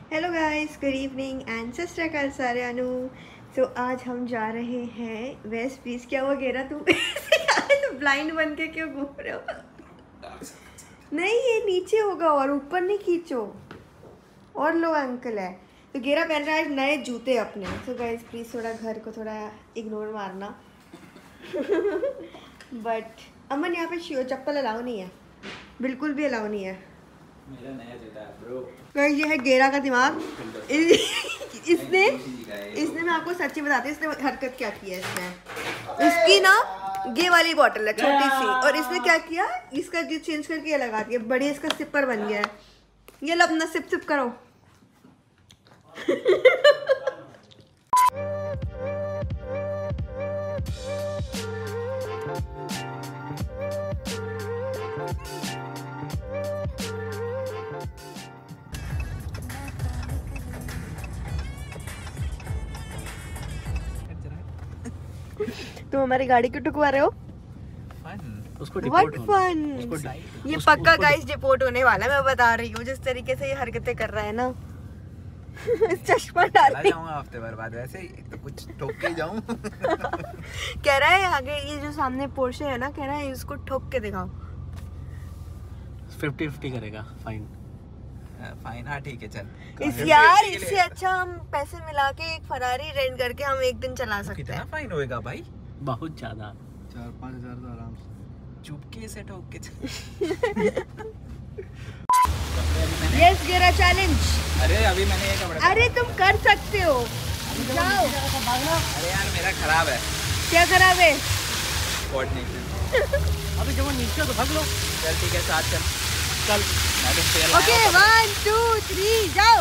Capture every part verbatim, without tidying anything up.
Hello guys, good evening and सत श्री अकाल सारे अनु। सो आज हम जा रहे हैं वेस्ट प्लीज। क्या हुआ घेरा तू तो ब्लाइंड बन के क्यों घूम रहे हो? नहीं, ये नीचे होगा और ऊपर नहीं खींचो। और लो अंकल है तो घेरा पहन रहा है नए जूते अपने। सो गाइस प्लीज़ थोड़ा घर को थोड़ा इग्नोर मारना बट अमन यहाँ पे चप्पल अलाउ नहीं है, बिल्कुल भी अलाउ नहीं है। मेरा नया जूता है ब्रो। गाइस ये है घेरा का दिमाग। इसने इसने मैं आपको सच्ची बताती हूँ इसने हरकत क्या की है। इसने इसकी ना ये वाली बॉटल है छोटी सी, और इसने क्या किया, इसका जो चेंज करके ये लगा दिया, बड़ी इसका सिपर बन गया है। ये लो अपना सिप सिप करो तुम हमारी गाड़ी क्यों टुकवा रहे हो? उसको What fun? उसको ये पक्का गाइस डिपोर्ट होने वाला है, मैं बता रही हूँ। जिस तरीके से ये हरकतें कर रहा है ना चश्मा डाल जाऊंगा हफ्ते भर बाद, वैसे ही तो कुछ ठोक के जाऊं कह रहा है आगे ये जो सामने पोर्शे है ना, कह रहा है इसको ठोक के दिखाओ। फिफ्टी फिफ्टी करेगा फाइन। फाइन हाँ ठीक है चल। इस यार इससे अच्छा हम पैसे मिला के एक फरारी रेंट करके हम एक दिन चला सकते हैं। कितना फाइन होएगा भाई? बहुत ज्यादा, चार पाँच हजार तो आराम से चुपके से ठोक के यस घेरा चैलेंज। अरे अभी मैंने ये कपड़ा, अरे तुम कर सकते हो, जाओ। अरे यार मेरा खराब है। क्या खराब है? कोऑर्डिनेशन अभी जब वो नीचे तो भाग लो। चल ठीक है साथ चल चल ओके वन टू थ्री जाओ।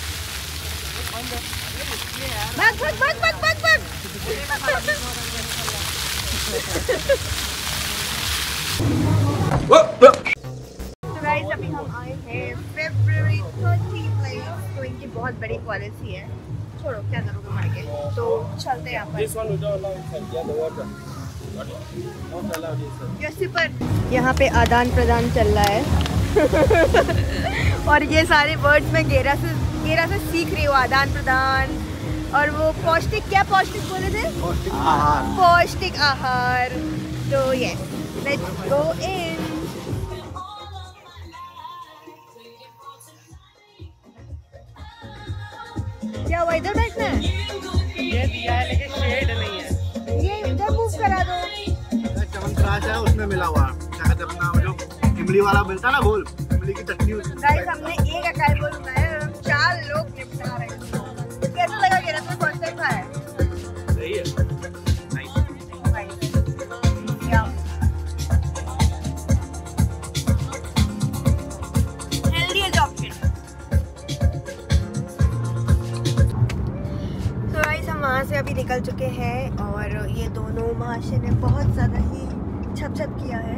भाग भाग भाग भाग भाग भाग तो गाइस अभी हम आए हैं फरवरी थर्टी प्लेस। तो इनकी बहुत बड़ी पॉलिसी है, छोड़ो क्या करोगे मर के, तो चलते हैं यहाँ पर। यहाँ पे आदान प्रदान चल रहा है और ये सारे वर्ड्स मैं घेरा से घेरा से सीख रही हूँ। आदान प्रदान और वो पौष्टिक, क्या पौष्टिक बोले थे? पौष्टिक आहार। पौष्टिक आहार। तो ये लेट्स गो इन। क्या वो इधर बैठना है? ये दिया है लेकिन शेड नहीं है। ये इधर मूव करा दो। च्यवनप्राश है उसमें मिला हुआ, क्या कहते हैं अपना जो इमली वाला मिलता है ना, घोल इमली की चटनी। गाइस हमने एक अकाई बोल बनाया है, हम चार लोग निपटा रहे हैं। कैसा लगा घेरा? तुमने फर्स्ट टाइम खाया है? सही है। वहाँ से अभी निकल चुके हैं और ये दोनों महाशय ने बहुत ज़्यादा ही छप छप किया है।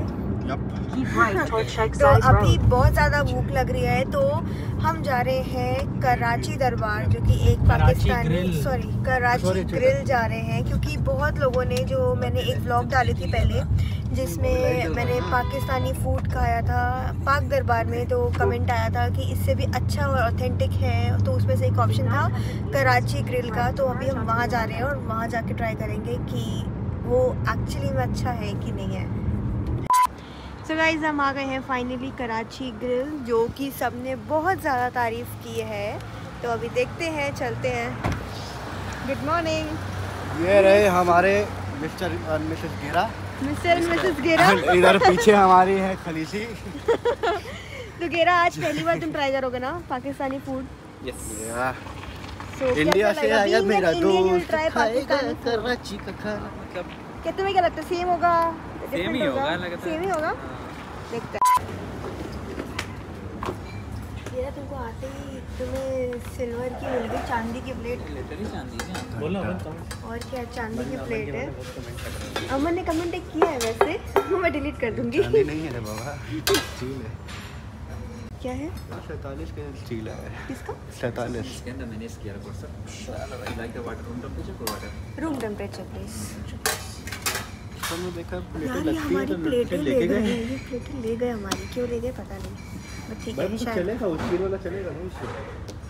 तो अभी बहुत ज़्यादा भूख लग रही है, तो हम जा रहे हैं कराची दरबार, जो कि एक पाकिस्तानी सॉरी कराची ग्रिल जा रहे हैं। क्योंकि बहुत लोगों ने, जो मैंने एक व्लॉग डाली थी पहले जिसमें मैंने पाकिस्तानी फूड खाया था पाक दरबार में, तो कमेंट आया था कि इससे भी अच्छा और ऑथेंटिक है, तो उसमें से एक ऑप्शन था कराची ग्रिल का। तो अभी हम वहाँ जा रहे हैं और वहाँ जाके ट्राई करेंगे कि वो एक्चुअली में अच्छा है कि नहीं है। सो गाइस हम आ गए हैं फाइनली कराची ग्रिल, जो कि सबने बहुत ज़्यादा तारीफ़ की है। तो अभी देखते हैं, चलते हैं। Good morning. ये रहे हमारे मिस्टर और मिसेस घेरा। मिस्टर एंड मिसेस घेरा। इधर पीछे हमारी है खलीसी। तो घेरा आज पहली बार तुम ट्राई करोगे ना Pakistani food? Yes. so, India से आया मेरा दोस्त खाएगा कराची का खाना। मतलब क्या तुम्हें क्या लगता है, सेम होगा? सेम ही होगा, लगता है सेम ही होगा। देखते हैं। ये तुमको आते ही तुम्हें सिल्वर की मिल गई, चांदी की प्लेट। लिटरली चांदी है। बोलो और क्या चांदी की प्लेट है। अमन ने कमेंट किया है वैसे मैं डिलीट कर दूंगी। चांदी नहीं है रे बाबा, स्टील है। क्या है? सैंतालीस का स्टील है। किसका? सैंतालीस। इसके अंदर मैंने इसकी यार course like the water room temperature को वाटर रूम टेंपरेचर प्लीज। हमने देखा प्लेटें यार ये लगती है हमारी तो प्लेटें ले लेके गए गए। ये प्लेटें ले गए हमारी, क्यों ले गए पता नहीं, बट ठीक भाई है वो शायद। चलेगा, उस स्टील वाला चलेगा ना उससे।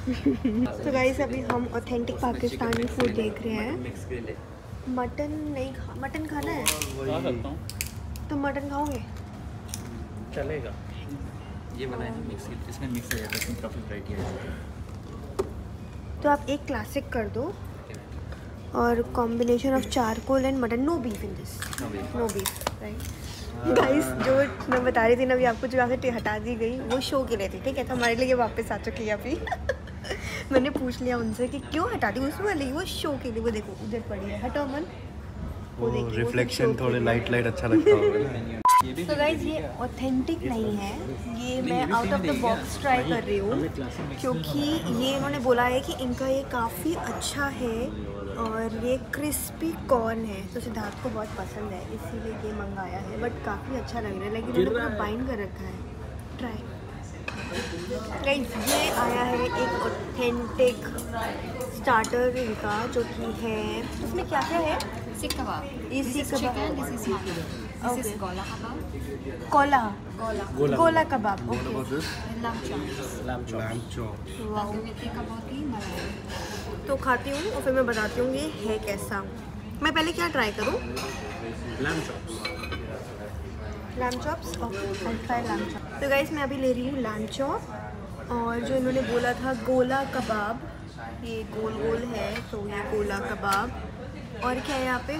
तो गाइस अभी हम ऑथेंटिक पाकिस्तानी फूड देख रहे हैं। मटन नहीं खा मटन खाना है खा सकता हूँ, तो मटन खाओगे? चलेगा। ये बनाए हैं मिक्स, इसमें मिक्स हो जाता है, इसमें काफ़ी वैरायटी है। तो आप एक क्लासिक कर दो और combination of charcoal and mutton, no beef in this, no beef, right. Guys जो मैं बता रही थी ना अभी आपको, जो आगे हटा दी गई वो शो के लिए थी, ठीक है? तो हमारे लिए ये वापस आ चुकी है अभी। मैंने पूछ लिया उनसे कि क्यों हटा दी उसमें वाली, वो शो के लिए। वो देखो उधर पड़ी है, हटाओ मन। वो देखिए रिफ्लेक्शन थोड़े लाइट लाइट अच्छा लगता होगा। तो गाइज ये ऑथेंटिक नहीं है, ये मैं out of the box try कर रही हूँ क्योंकि ये इन्होंने बोला है कि इनका ये काफ़ी अच्छा है और ये क्रिस्पी कॉर्न है, तो सिद्धार्थ को बहुत पसंद है इसीलिए ये मंगाया है। बट काफ़ी अच्छा लग रहा है, लेकिन इन्होंने पूरा बाइंड कर रखा है। ट्राई गाइज, ये आया है एक ऑथेंटिक स्टार्टर इनका, जो कि है उसमें क्या क्या है? सीख कबाब, ये seekh kebab, this is mutton, this is gola kebab, कोला gola gola kebab, okay. Lamb chops, lamb chop. Wow, basmati का बहुत ही मजा है। तो खाती हूँ और फिर मैं बताती हूँ ये है कैसा। मैं पहले क्या ट्राई करूँ? Lamb chops. Lamb chops, okay, I try lamb chop. तो गाइस मैं अभी ले रही हूँ लैम्ब चॉप, और जो इन्होंने बोला था गोला कबाब, ये गोल गोल है, तो ये गोला कबाब। और क्या है यहाँ पे?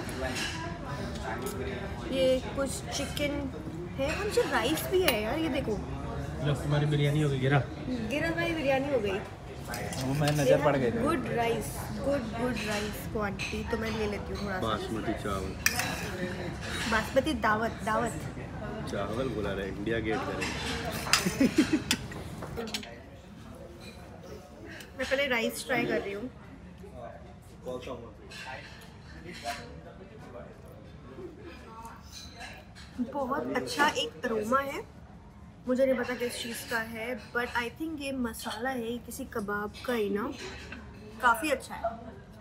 ये कुछ चिकन है और जो राइस भी है यार, ये देखो। हमारी बिरयानी हो गई गिरा गिरा भाई बिरयानी हो गई। वो मैं नज़र पड़ गई थी। Good rice, good good rice quantity, तो मैं ले लेती हूँ थोड़ा सा। बासमती चावल, बासमती दावत दावत चावल बुला रहे, इंडिया गेट करें। मैं पहले राइस ट्राई कर रही हूँ। बहुत अच्छा एक अरोमा है, मुझे नहीं पता किस चीज़ का है, बट आई थिंक ये मसाला है किसी कबाब का ही ना, काफ़ी अच्छा है।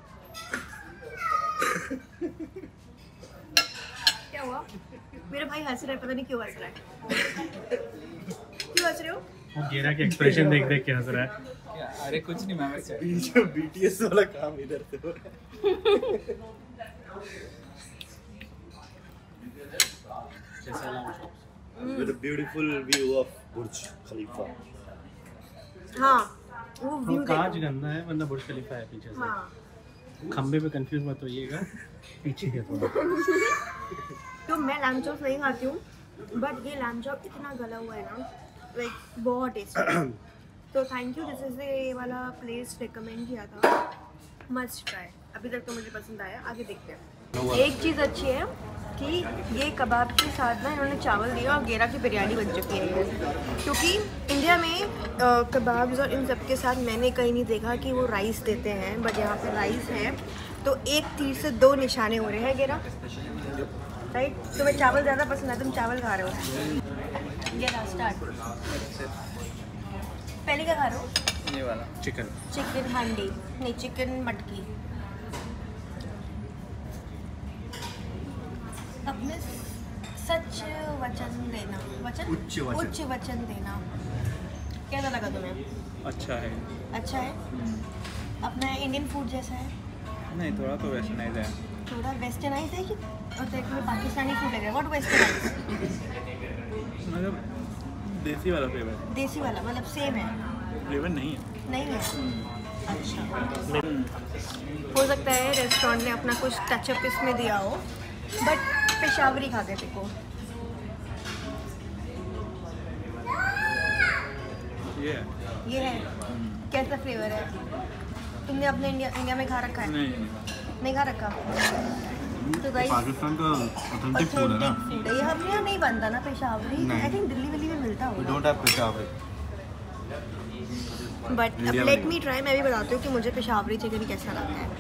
क्या हुआ? मेरे भाई हंस रहे, पता नहीं क्यों हंस रहा है। क्यों हंस रहे हो? वो गेरा के एक्सप्रेशन देख देख के हंस रहा है। अरे कुछ नहीं, मैं बीटीएस वाला काम इधर से हो रहा है। With a beautiful view of Burj Khalifa. हाँ, वो व्यू वो कांच देखो। गंदा है, वरना बुर्ज खलीफा है पीछे से। हाँ, खंबे पे कंफ्यूज मत होइएगा, पीछे है थोड़ा। तो मैं लैम्ब चॉप नहीं खाती हूँ, बट ये लैम्ब चॉप इतना गला हुआ है ना, लाइक बहुत टेस्टी। तो थैंक यू, दिस इज ये वाला प्लेस रिकमेंड किया था, मस्ट ट्राई। अभी तक तो मुझे पसंद आया, आगे देखते हैं। एक चीज़ अच्छी है कि ये कबाब के साथ ना इन्होंने चावल दिया और गेरा की बिरयानी बन चुकी है ये। क्योंकि इंडिया में कबाब्स और इन सब के साथ मैंने कहीं नहीं देखा कि वो राइस देते हैं, बट यहाँ पे राइस है। तो एक तीर से दो निशाने हो रहे हैं गेरा, राइट? तुम्हें चावल ज़्यादा पसंद है, तुम चावल खा रहे हो। गेरा स्टार्ट। पहले क्या खा रहे हो? ये वाला चिकन। चिकन हांडी नहीं, चिकन मटकी। अपने सच वचन देना, वचन उच्च वचन। उच्च वचन देना। कैसा लगा तुम्हें? अच्छा है। अच्छा है। अपना इंडियन फूड जैसा है? नहीं, थोड़ा तो वेस्टर्नाइज है। थोड़ा वेस्टर्नाइज है कि और देखो पाकिस्तानी फूड लग रहा है? What westernise? मतलब देसी वाला फ्लेवर। देसी वाला मतलब सेम है? फ्लेवर नहीं है। नहीं है। अच्छा, हो सकता है रेस्टोरेंट ने अपना कुछ टचअप इसमें दिया हो, बट पेशावरी खाते थे को। ये है। ये है, कैसा फ्लेवर है? तुमने अपने इंडिया इंडिया में खा रखा है? नहीं, नहीं। नहीं खा रखा? तो गाइस पाकिस्तान का ऑथेंटिक फूड है ना। ऑथेंटिक फूड है ये, हमारे यहाँ नहीं बनता ना पेशावरी। नहीं। आई थिंक दिल्ली विल्ली में मिलता We होगा, don't have पेशावरी। बट अब इंडिया में लेट नहीं। Me try. मैं भी बताती हूँ कि मुझे पेशावरी चिकन कैसा लगता है।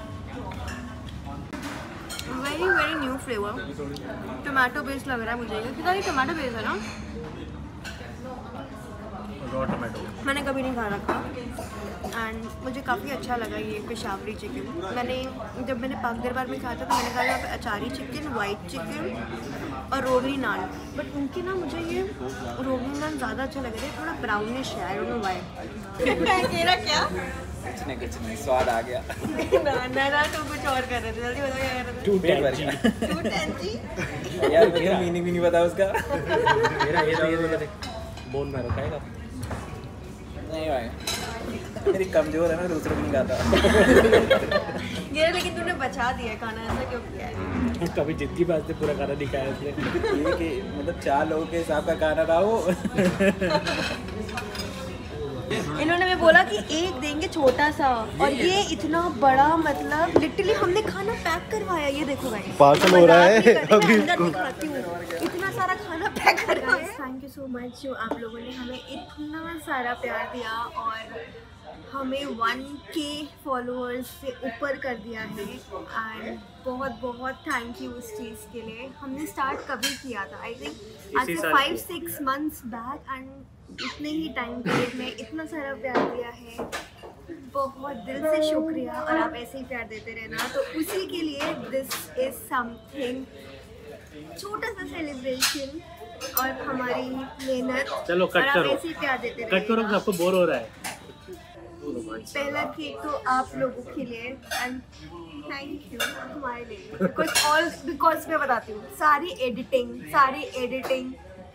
Very very new flavour, tomato based लग रहा है मुझे। कितना ये टोमेटो बेस्ड है ना? Raw tomato. मैंने कभी नहीं खा रखा, एंड मुझे काफ़ी अच्छा लगा ये पेशावरी चिकन। मैंने जब मैंने पाक दरबार में खाया था तो मैंने कहा यहाँ पे अचारी चिकन, वाइट चिकन और रोगनी नान, बट उनके ना मुझे ये रोगनी नान ज़्यादा अच्छा लग रहा है, थोड़ा ब्राउनिश है, आई डोंट नो व्हाई। तेरा क्या? कुछ नहीं कुछ नहीं, स्वाद आ गया। ना ना तो कुछ और कर रहे थे, जल्दी बताओ क्या कर रहे थे? टू पेट भर गया। टू टेंजी यार मेरा मीनिंग भी नहीं पता उसका। मेरा ये तो ये तो बोन में रखाएगा नहीं भाई, मेरी कमजोर है ना, दूसरों को नहीं खाता। ये लेकिन तूने बचा दिया है खाना, ऐसा क्यों किया है? कभी जिद की बात से पूरा खाना दिखाया उसने। ये कि मतलब चार लोगों के हिसाब का खाना था वो। इन्होंने मैं बोला कि एक देंगे छोटा सा, और ये इतना बड़ा, मतलब लिटरली हमने खाना पैक करवाया। ये देखो भाई, पार्सल हो रहा है अभी इसको, इतना सारा खाना पैक करवाया। थैंक यू सो मच जो आप लोगों ने हमें इतना सारा प्यार दिया और हमें वन के फॉलोअर्स से ऊपर कर दिया है, एंड बहुत बहुत थैंक यू उस चीज़ के लिए। हमने स्टार्ट कभी किया था, आई थिंक आज से five six months back, and इतने ही टाइम पीरियड में इतना सारा प्यार दिया है, बहुत दिल से शुक्रिया। और आप ऐसे ही प्यार देते रहना, तो उसी के लिए दिस इज समथिंग, छोटा सा सेलिब्रेशन और हमारी मेहनत। चलो कट और आप करो, ऐसे ही प्यार देते कट करो, रहिएगा। आपको बोर हो रहा है। पहला केक तो आप लोगों के लिए, एंड थैंक यू हमारे लिए, बिकॉज ऑल बिकॉज मैं बताती हूँ, सारी एडिटिंग सारी editing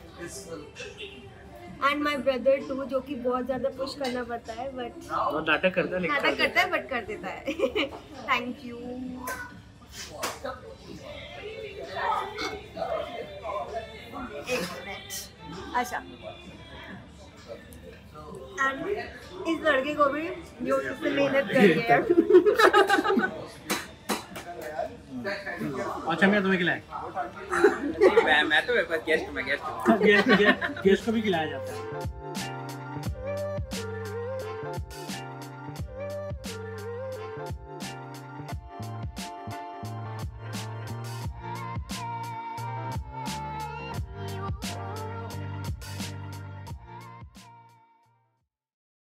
and my brother too, जो कि बहुत ज़्यादा पुश करना पड़ता है, बट बहुत नाटक करता है, नाटक करता है बट कर देता है। Thank you. एक मिनट, अच्छा, एंड इस लड़के को भी जो इससे मेहनत कर रही है। अच्छा मैं तुम्हें खिलाए। मैं मैं तो गेस्ट मैं गेस्ट गेस्ट गेस्ट को भी खिलाया जाता है।